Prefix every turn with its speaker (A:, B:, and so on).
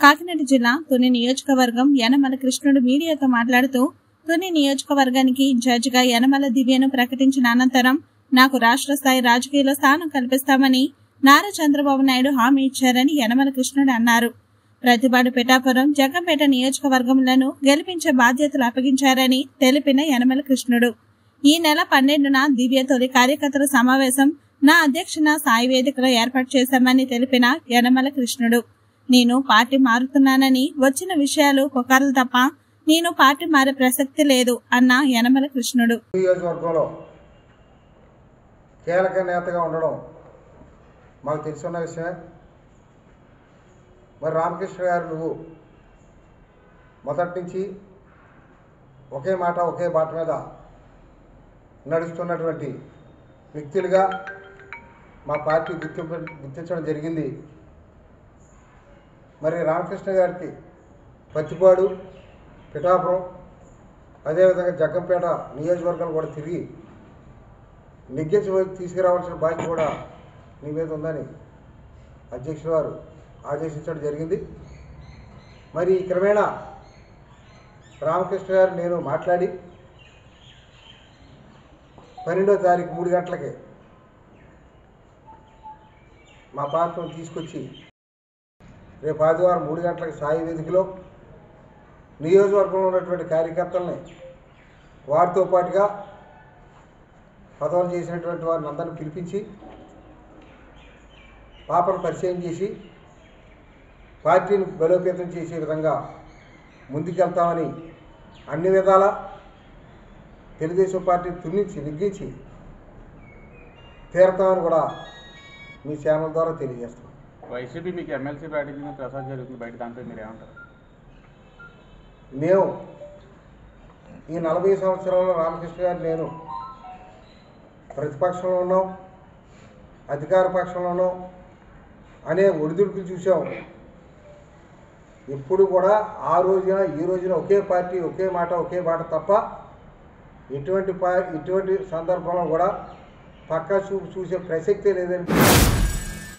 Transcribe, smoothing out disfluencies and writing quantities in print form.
A: కాకినాడ జిల్లా తుని నియోజకవర్గం యనమల కృష్ణుడు మీడియాతో మాట్లాడుతూ తుని నియోజకవర్గానికి ఇన్ఛార్జిగా యనమల దివ్యను ప్రకటించిన అనంతరం నాకు రాష్ట్ర స్థాయి రాజకీయాల్లో స్థానం కల్పిస్తామని నారా చంద్రబాబు నాయుడు హామీ ఇచ్చారని యనమల కృష్ణుడు అన్నారు. ప్రతిపాడు పిఠాపురం జగ్గంపేట నియోజకవర్గంలను గెలిపించే బాధ్యతలు అప్పగించారని తెలిపిన యనమల కృష్ణుడు ఈ నెల 12న దివ్య తొలి కార్యకర్తల సమావేశం నా అధ్యక్షన సాయి వేదికలో ఏర్పాటు చేశామని తెలిపిన యనమల కృష్ణుడు నేను పార్టీ మారుతున్నానని వచ్చిన విషయాలు పుకార్లు తప్ప నేను పార్టీ మారే ప్రసక్తి లేదు అన్న యనమల కృష్ణుడు.
B: నియోజకవర్గంలో కీలక నేతగా ఉండడం మాకు తెలుసున్న విషయమే. మరి రామకృష్ణ గారు నువ్వు మొదటి నుంచి ఒకే మాట ఒకే బాట మీద నడుస్తున్నటువంటి వ్యక్తులుగా మా పార్టీ గుర్తించడం జరిగింది. మరి రామకృష్ణ గారికి పత్తిపాడు, పిఠాపురం, అదేవిధంగా జగ్గంపేట నియోజకవర్గాలు కూడా తిరిగి నెగ్గించి తీసుకురావాల్సిన బాధ్యత కూడా నీ మీద ఉందని అధ్యక్షుల వారు ఆదేశించడం జరిగింది. మరి క్రమేణా రామకృష్ణ గారు నేను మాట్లాడి 12వ తారీఖు 3 గంటలకి మా పార్టీని తీసుకొచ్చి రేపు ఆదివారం 3 గంటలకు సాయి వేదికలో నియోజకవర్గంలో ఉన్నటువంటి కార్యకర్తలని వారితో పాటుగా పదవులు చేసినటువంటి వారిని అందరినీ పిలిపించి పాపను పరిచయం చేసి పార్టీని బలోపేతం చేసే విధంగా ముందుకెళ్తామని అన్ని విధాలా తెలుగుదేశం పార్టీ తున్నించి నెగ్గించి తీరతామని కూడా మీ ఛానల్ ద్వారా తెలియజేస్తాం.
C: వైసీపీ మీకు ఎమ్మెల్సీ బ్యాటింగ్ ప్రసాద్ జరుగుతుంది బయట, దాంట్లో మీరు ఏమంటారు?
B: మేము ఈ 40 సంవత్సరాల్లో రామకృష్ణ గారు నేను ప్రతిపక్షంలో ఉన్నాం, అధికార పక్షంలో ఉన్నాం అనే ఒడిదుడుకులు చూసాం. ఎప్పుడు కూడా ఆ రోజున ఈ రోజున ఒకే పార్టీ ఒకే మాట ఒకే బాట తప్ప ఎటువంటి సందర్భంలో కూడా పక్కా చూసే ప్రసక్తే లేదని